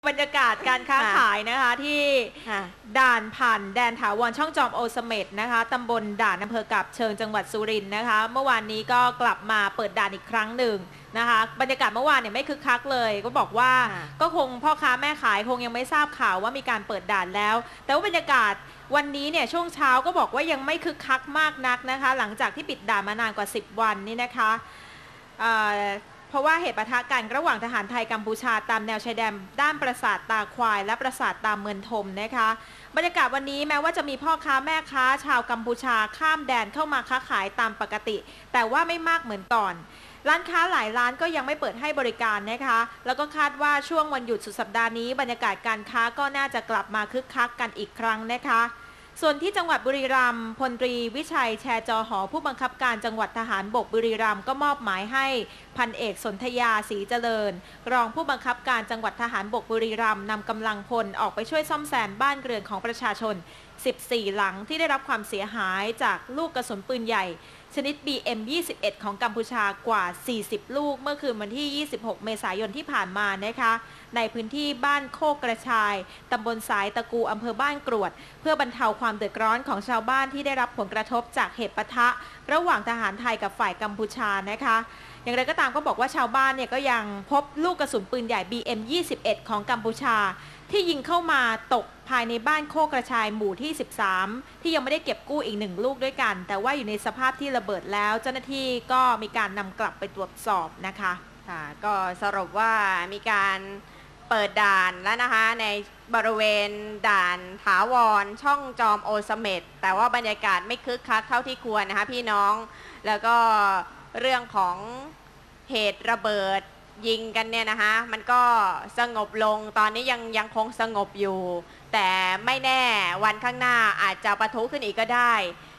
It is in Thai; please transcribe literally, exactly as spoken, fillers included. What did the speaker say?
บรรยากาศการค้าขายนะคะที่ด่านผ่านแดนถาวรช่องจอมโอเสเม็ดนะคะตำบลด่านอำเภอกาบเชิงจังหวัดสุรินทร์นะคะเมื่อวานนี้ก็กลับมาเปิดด่านอีกครั้งหนึ่งนะคะบรรยากาศเมื่อวานเนี่ยไม่คึกคักเลยก็บอกว่าก็คงพ่อค้าแม่ขายคงยังไม่ทราบข่าวว่ามีการเปิดด่านแล้วแต่ว่าบรรยากาศวันนี้เนี่ยช่วงเช้าก็บอกว่ายังไม่คึกคักมากนักนะคะหลังจากที่ปิดด่านมานานกว่าสิบวันนี่นะคะเพราะว่าเหตุปะทะกันระหว่างทหารไทยกัมพูชาตามแนวชายแดนด้านปราสาทตาควายและปราสาทตาเมือนทมนะคะบรรยากาศวันนี้แม้ว่าจะมีพ่อค้าแม่ค้าชาวกัมพูชาข้ามแดนเข้ามาค้าขายตามปกติแต่ว่าไม่มากเหมือนก่อนร้านค้าหลายร้านก็ยังไม่เปิดให้บริการนะคะแล้วก็คาดว่าช่วงวันหยุดสุดสัปดาห์นี้บรรยากาศการค้าก็น่าจะกลับมาคึกคักกันอีกครั้งนะคะส่วนที่จังหวัดบุรีรัมย์พลตรีวิชัยแชร์จอหอผู้บังคับการจังหวัดทหารบกบุรีรัมย์ก็มอบหมายให้พันเอกสนธยาศรีเจริญรองผู้บังคับการจังหวัดทหารบกบุรีรัมย์นำกำลังพลออกไปช่วยซ่อมแซมบ้านเรือนของประชาชนสิบสี่หลังที่ได้รับความเสียหายจากลูกกระสุนปืนใหญ่ชนิด บี เอ็ม ยี่สิบเอ็ด ของกัมพูชากว่าสี่สิบลูกเมื่อคืนวันที่ยี่สิบหกเมษายนที่ผ่านมานะคะในพื้นที่บ้านโคกกระชายตำบลสายตะกูอำเภอบ้านกรวดเพื่อบรรเทาความเดือดร้อนของชาวบ้านที่ได้รับผลกระทบจากเหตุปะทะระหว่างทหารไทยกับฝ่ายกัมพูชานะคะอย่างไรก็ตามก็บอกว่าชาวบ้านเนี่ยก็ยังพบลูกกระสุนปืนใหญ่ บี เอ็ม ยี่สิบเอ็ด ของกัมพูชาที่ยิงเข้ามาตกภายในบ้านโคกกระชายหมู่ที่สิบสามที่ยังไม่ได้เก็บกู้อีกหนึ่งลูกด้วยกันแต่ว่าอยู่ในสภาพที่ระเบิดแล้วเจ้าหน้าที่ก็มีการนำกลับไปตรวจสอบนะคะค่ะก็สรุปว่ามีการเปิดด่านแล้วนะคะในบริเวณด่านถาวรช่องจอมโอเสเม็ดแต่ว่าบรรยากาศไม่คึกคักเท่าที่ควรนะคะพี่น้องแล้วก็เรื่องของเหตุระเบิดยิงกันเนี่ยนะคะมันก็สงบลงตอนนี้ยังยังคงสงบอยู่แต่ไม่แน่วันข้างหน้าอาจจะปะทุขึ้นอีกก็ได้